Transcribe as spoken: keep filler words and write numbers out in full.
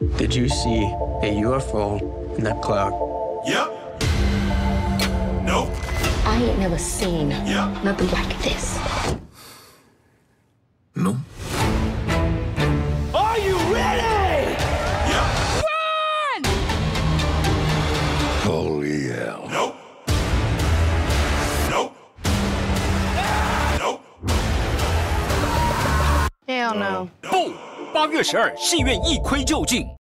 Did you see a U F O in that cloud? Yep. Nope. I ain't never seen Yep. nothing like this. No. Are you ready? Yep. Run! Oh yeah. Nope. Nope. Nope. Hell no. 不，八月十二，戏院一窥究竟。